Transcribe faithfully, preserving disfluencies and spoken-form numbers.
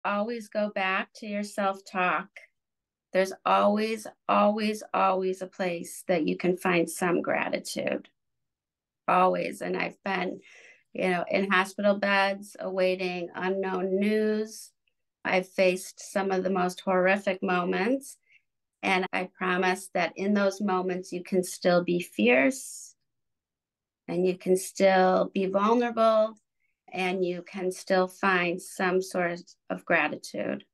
Always go back to your self-talk. There's always, always, always a place that you can find some gratitude. Always. And I've been, you know, in hospital beds awaiting unknown news. I've faced some of the most horrific moments. And I promise that in those moments, you can still be fierce and you can still be vulnerable and you can still find some sort of gratitude.